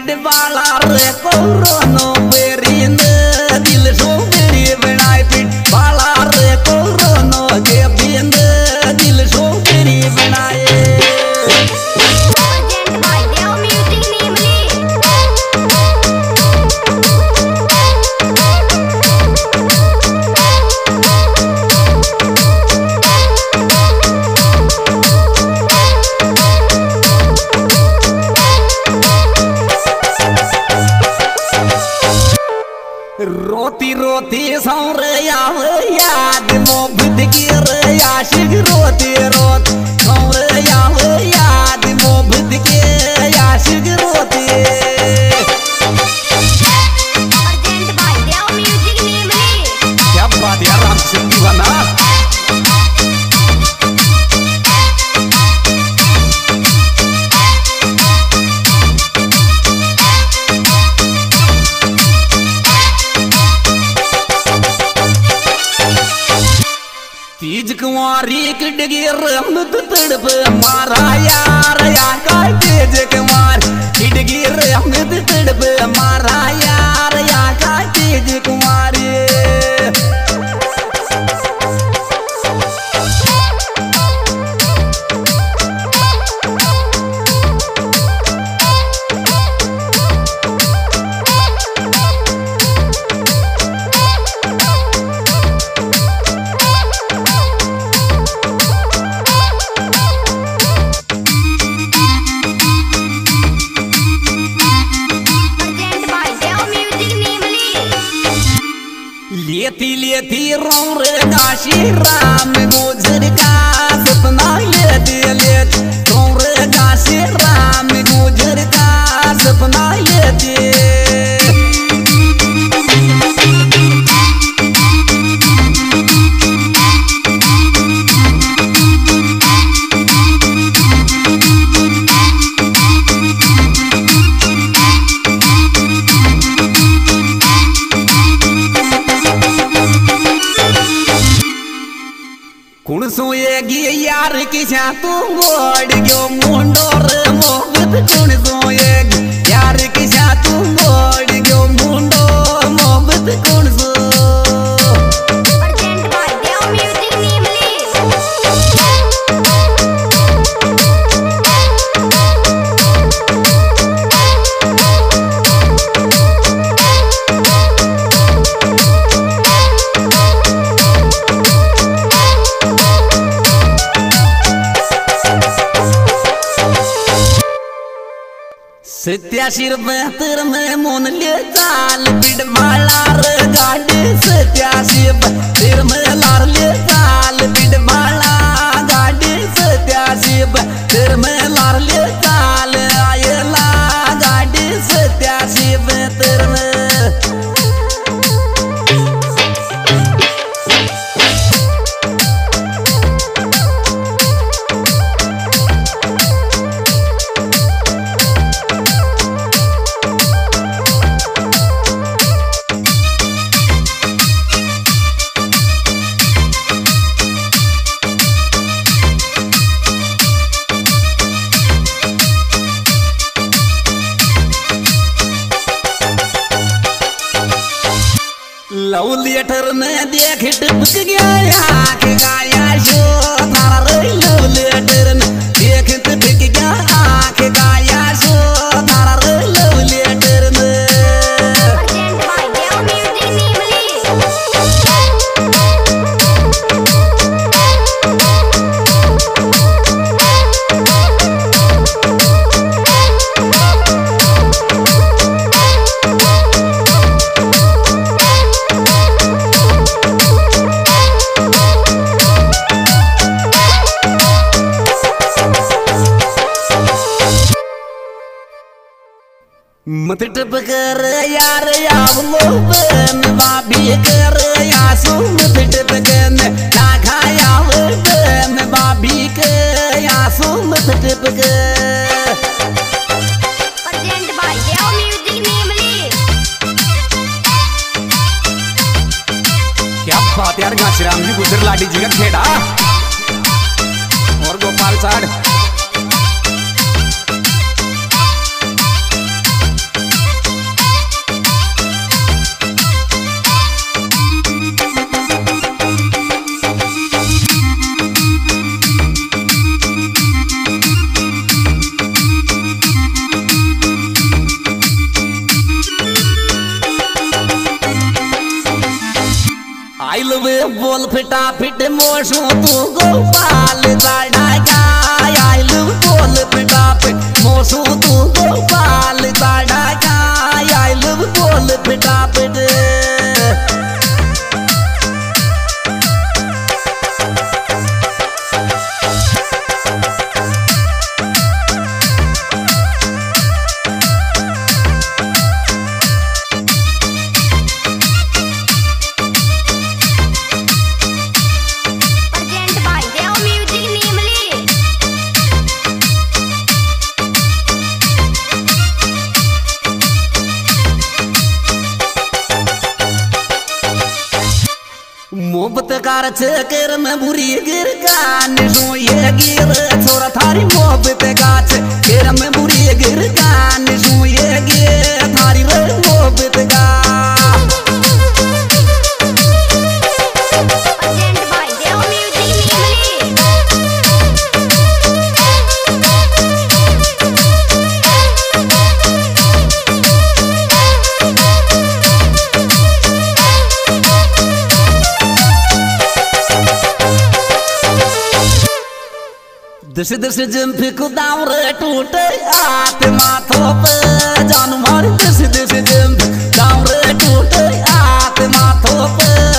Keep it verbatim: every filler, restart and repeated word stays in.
बाला रे कोरोनो बेरिंद दिल सो मेरी बनाए पिट बाला रे कोरोनो के बिंद दिल सो मेरी बनाए रोती रोती सौरे याद मोहब्बत की रे आशिक रोती रोत सौरे याद मोहब्बत के आशिक रोती क्या बात यार राम सिंह दीवाना तीज कुंवारी किडगी रमत तड़प मारा यार या का तेज कुमार किडगी रमत तड़प मारा यार या का तेज कुमारी लेती लेती रोम रे काशी राम गुजर का सपना लेते लेते रोम रे काशी राम गुजर का सपना लेते कुण सोएगी यार किसा तू गोड़ गयो मुंडोर मोहब्बत कुण सोएगी यार किसा तू गोड़ गयो मुंडो मोहब्बत कुण सो सत्याशीर बेहतर में मोन ले चाल पिट माला रे गाड़ी सत्याशी बेहतर में लार ले चाल पिट माला गाड़ी सत्याशी बेहतर में लार ले चाल आये ला गाड़ी सत्याशी बेहतर में लव लेटर में देख टपक गया आँख गाया शो थारा रे लव लेटर में देख टपक गया आँख गाया शो थारा रे लव लेटर में मत टपकर यार यावलो बन बाबी कर यासु मत टपकन ना खाया बन बाबी के यासु मत टपकर present by Dev music namely क्या बात यार घासीराम जी गुजर लाडी जी का खेड़ा और गोपाल साड़ फिटा फिट मोशो तू गोपाल साड़ा गाय आइलू बोल फिटा फिट मोशो तू गोपाल साड़ा गाय आइलू बोल फिटा फिट मोहब्बत कार कर में बुरी गिर गान सो ये गिर छोरा थारी मोहब्बत गाछ कर में बुरी गिर गान सो ये गिर थारी रे मोहब्बत गा दस दस जंप को दावर टूटे आते माथो पे जान मार दस दस जंप दावर टूटे आते माथो पे